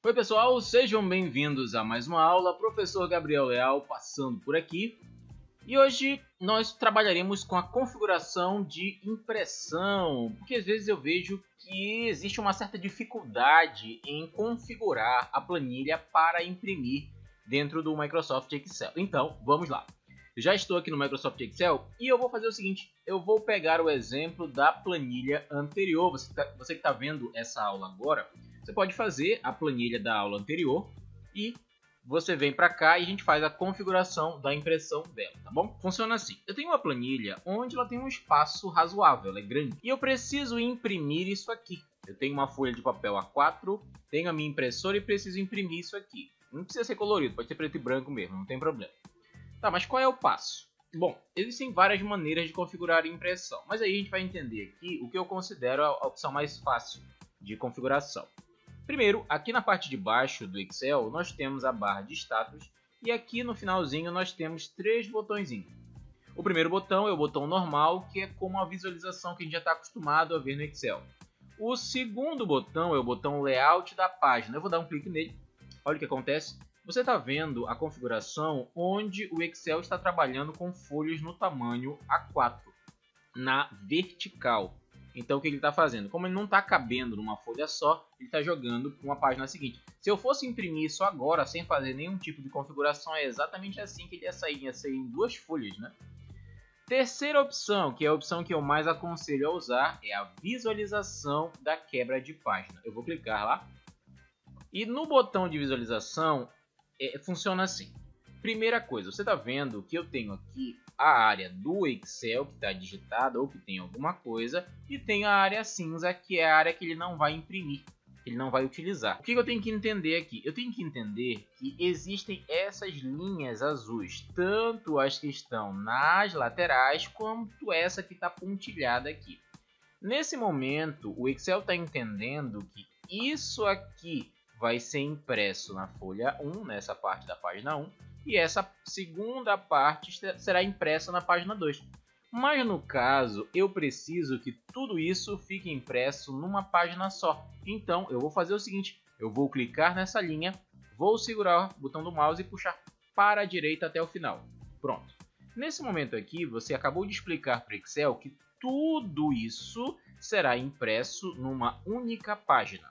Oi pessoal, sejam bem-vindos a mais uma aula. Professor Gabriel Leal passando por aqui. E hoje nós trabalharemos com a configuração de impressão, porque às vezes eu vejo que existe uma certa dificuldade em configurar a planilha para imprimir dentro do Microsoft Excel. Então, vamos lá. Eu já estou aqui no Microsoft Excel e eu vou fazer o seguinte, eu vou pegar o exemplo da planilha anterior. Você que está vendo essa aula agora, você pode fazer a planilha da aula anterior e você vem para cá e a gente faz a configuração da impressão dela, tá bom? Funciona assim. Eu tenho uma planilha onde ela tem um espaço razoável, ela é grande. E eu preciso imprimir isso aqui. Eu tenho uma folha de papel A4, tenho a minha impressora e preciso imprimir isso aqui. Não precisa ser colorido, pode ser preto e branco mesmo, não tem problema. Tá, mas qual é o passo? Bom, existem várias maneiras de configurar a impressão, mas aí a gente vai entender aqui o que eu considero a opção mais fácil de configuração. Primeiro, aqui na parte de baixo do Excel, nós temos a barra de status e aqui no finalzinho nós temos três botõezinhos. O primeiro botão é o botão normal, que é como a visualização que a gente já está acostumado a ver no Excel. O segundo botão é o botão layout da página. Eu vou dar um clique nele. Olha o que acontece. Você está vendo a configuração onde o Excel está trabalhando com folhas no tamanho A4, na vertical. Então o que ele está fazendo? Como ele não está cabendo numa folha só, ele está jogando para uma página seguinte. Se eu fosse imprimir isso agora, sem fazer nenhum tipo de configuração, é exatamente assim que ele ia sair em duas folhas, né? Terceira opção, que é a opção que eu mais aconselho a usar, é a visualização da quebra de página. Eu vou clicar lá. E no botão de visualização, funciona assim. Primeira coisa, você está vendo que eu tenho aqui a área do Excel que está digitada ou que tem alguma coisa e tem a área cinza, que é a área que ele não vai imprimir, que ele não vai utilizar. O que eu tenho que entender aqui? Eu tenho que entender que existem essas linhas azuis, tanto as que estão nas laterais quanto essa que está pontilhada aqui. Nesse momento, o Excel está entendendo que isso aqui vai ser impresso na folha 1, nessa parte da página 1, e essa segunda parte será impressa na página 2. Mas no caso, eu preciso que tudo isso fique impresso numa página só. Então, eu vou fazer o seguinte, eu vou clicar nessa linha, vou segurar o botão do mouse e puxar para a direita até o final. Pronto. Nesse momento aqui, você acabou de explicar para o Excel que tudo isso será impresso numa única página.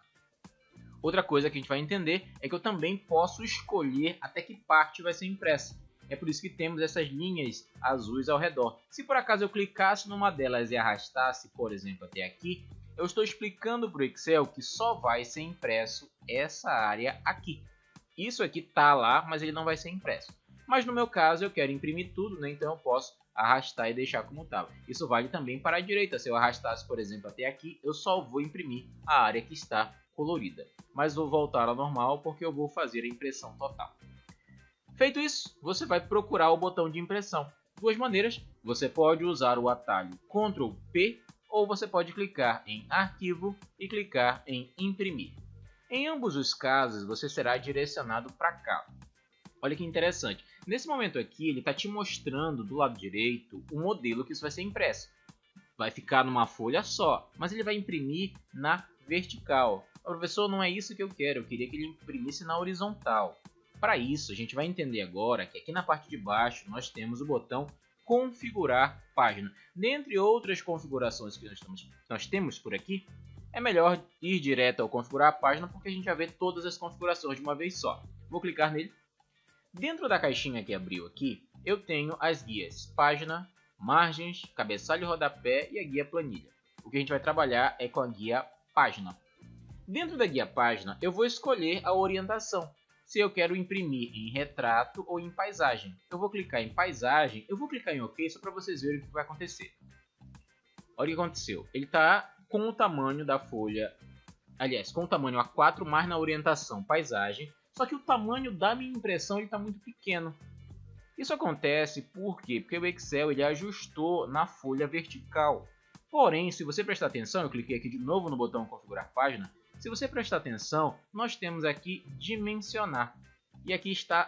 Outra coisa que a gente vai entender é que eu também posso escolher até que parte vai ser impressa. É por isso que temos essas linhas azuis ao redor. Se por acaso eu clicasse numa delas e arrastasse, por exemplo, até aqui, eu estou explicando para o Excel que só vai ser impresso essa área aqui. Isso aqui está lá, mas ele não vai ser impresso. Mas no meu caso eu quero imprimir tudo, né? Então eu posso arrastar e deixar como estava. Isso vale também para a direita. Se eu arrastasse, por exemplo, até aqui, eu só vou imprimir a área que está colorida. Mas vou voltar ao normal porque eu vou fazer a impressão total. Feito isso, você vai procurar o botão de impressão. Duas maneiras, você pode usar o atalho Ctrl P ou você pode clicar em Arquivo e clicar em Imprimir. Em ambos os casos, você será direcionado para cá. Olha que interessante. Nesse momento aqui, ele está te mostrando do lado direito o modelo que isso vai ser impresso. Vai ficar numa folha só, mas ele vai imprimir na vertical. Professor, não é isso que eu quero, eu queria que ele imprimisse na horizontal. Para isso, a gente vai entender agora que aqui na parte de baixo nós temos o botão Configurar Página. Dentre outras configurações que nós temos por aqui, é melhor ir direto ao Configurar a Página porque a gente vai ver todas as configurações de uma vez só. Vou clicar nele. Dentro da caixinha que abriu aqui, eu tenho as guias Página, Margens, Cabeçalho e Rodapé e a guia Planilha. O que a gente vai trabalhar é com a guia Página. Dentro da guia página, eu vou escolher a orientação, se eu quero imprimir em retrato ou em paisagem. Eu vou clicar em paisagem, eu vou clicar em OK só para vocês verem o que vai acontecer. Olha o que aconteceu, ele está com o tamanho da folha, aliás, com o tamanho A4, mas na orientação paisagem, só que o tamanho da minha impressão está muito pequeno. Isso acontece por quê? Porque o Excel ele ajustou na folha vertical. Porém, se você prestar atenção, eu cliquei aqui de novo no botão Configurar Página. Se você prestar atenção, nós temos aqui dimensionar. E aqui está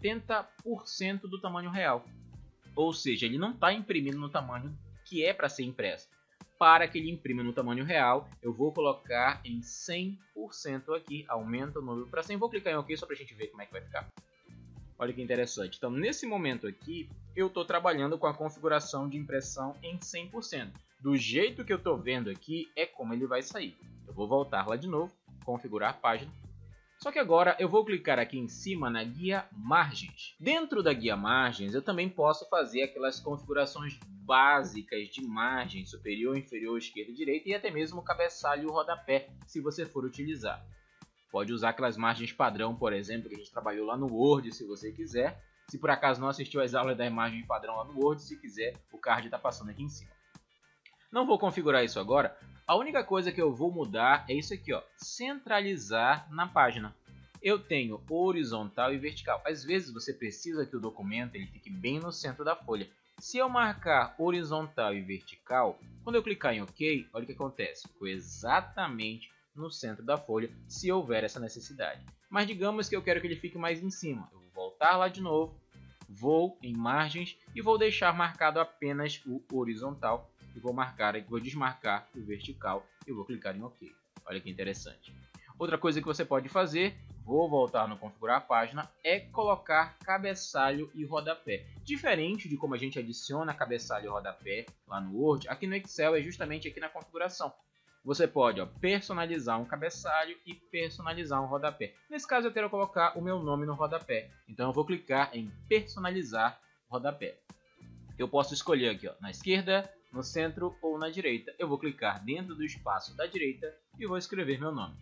70% do tamanho real. Ou seja, ele não está imprimindo no tamanho que é para ser impresso. para que ele imprima no tamanho real, eu vou colocar em 100% aqui, aumenta o número para 100, vou clicar em OK só para a gente ver como é que vai ficar. Olha que interessante, então nesse momento aqui, eu estou trabalhando com a configuração de impressão em 100%. Do jeito que eu estou vendo aqui, é como ele vai sair. Eu vou voltar lá de novo, configurar a página. Só que agora eu vou clicar aqui em cima na guia margens. Dentro da guia margens eu também posso fazer aquelas configurações básicas de margem superior, inferior, esquerda e direita e até mesmo o cabeçalho e o rodapé, se você for utilizar. Pode usar aquelas margens padrão, por exemplo, que a gente trabalhou lá no Word, se você quiser. Se por acaso não assistiu às aulas da margem padrão lá no Word, se quiser, o card está passando aqui em cima. Não vou configurar isso agora. A única coisa que eu vou mudar é isso aqui, ó, centralizar na página. Eu tenho horizontal e vertical. Às vezes você precisa que o documento ele fique bem no centro da folha. Se eu marcar horizontal e vertical, quando eu clicar em OK, olha o que acontece. Ficou exatamente no centro da folha, se houver essa necessidade. Mas digamos que eu quero que ele fique mais em cima. Eu vou voltar lá de novo, vou em margens e vou deixar marcado apenas o horizontal. E vou desmarcar o vertical e vou clicar em OK. Olha que interessante. Outra coisa que você pode fazer, vou voltar no configurar a página, é colocar cabeçalho e rodapé. Diferente de como a gente adiciona cabeçalho e rodapé lá no Word, aqui no Excel é justamente aqui na configuração. Você pode personalizar um cabeçalho e personalizar um rodapé. Nesse caso eu quero colocar o meu nome no rodapé. Então eu vou clicar em personalizar rodapé. Eu posso escolher aqui, ó, na esquerda, no centro ou na direita. Eu vou clicar dentro do espaço da direita e vou escrever meu nome.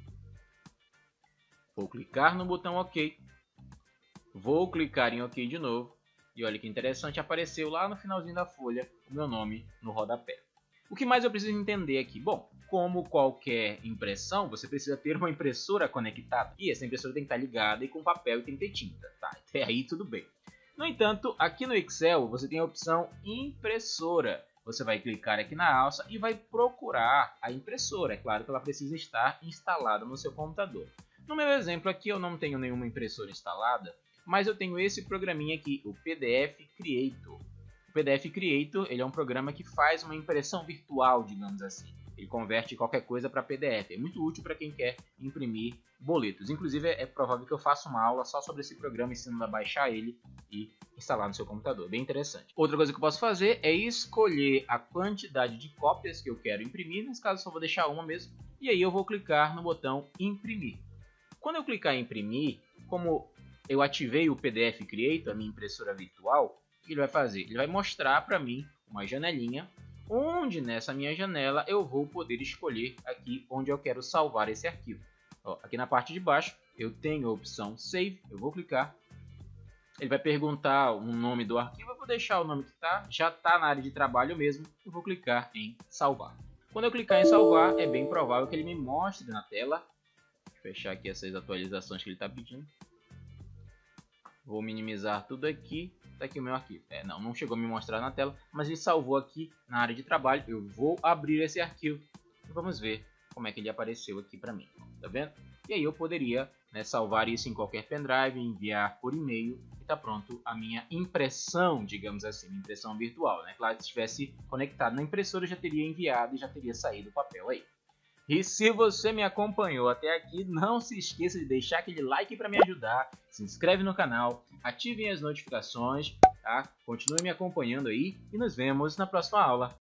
Vou clicar no botão OK. Vou clicar em OK de novo. E olha que interessante, apareceu lá no finalzinho da folha o meu nome no rodapé. O que mais eu preciso entender aqui? Bom, como qualquer impressão, você precisa ter uma impressora conectada. E essa impressora tem que estar ligada e com papel e tem que ter tinta. Tá? Até aí tudo bem. No entanto, aqui no Excel você tem a opção impressora. Você vai clicar aqui na alça e vai procurar a impressora. É claro que ela precisa estar instalada no seu computador. No meu exemplo aqui eu não tenho nenhuma impressora instalada, mas eu tenho esse programinha aqui, o PDF Creator. O PDF Creator ele é um programa que faz uma impressão virtual, digamos assim. Ele converte qualquer coisa para PDF. É muito útil para quem quer imprimir boletos. Inclusive é provável que eu faça uma aula só sobre esse programa, ensinando a baixar ele e instalar no seu computador. Bem interessante. Outra coisa que eu posso fazer é escolher a quantidade de cópias que eu quero imprimir. Nesse caso eu só vou deixar uma mesmo. E aí eu vou clicar no botão imprimir. Quando eu clicar em imprimir, como eu ativei o PDF Creator, a minha impressora virtual, o que ele vai fazer? Ele vai mostrar para mim uma janelinha, onde nessa minha janela eu vou poder escolher aqui onde eu quero salvar esse arquivo. Ó, aqui na parte de baixo eu tenho a opção Save, eu vou clicar. Ele vai perguntar o nome do arquivo, eu vou deixar o nome que está, já está na área de trabalho mesmo, eu vou clicar em salvar. Quando eu clicar em salvar, é bem provável que ele me mostre na tela. Vou fechar aqui essas atualizações que ele está pedindo. Vou minimizar tudo aqui. Está aqui o meu arquivo. Não chegou a me mostrar na tela, mas ele salvou aqui na área de trabalho. Eu vou abrir esse arquivo e vamos ver como é que ele apareceu aqui para mim. Tá vendo? E aí eu poderia, né, salvar isso em qualquer pendrive, enviar por e-mail e está pronto a minha impressão, digamos assim, minha impressão virtual. Né? Claro que se estivesse conectado na impressora, eu já teria enviado e já teria saído o papel aí. E se você me acompanhou até aqui, não se esqueça de deixar aquele like para me ajudar, se inscreve no canal, ativem as notificações, tá? Continue me acompanhando aí e nos vemos na próxima aula.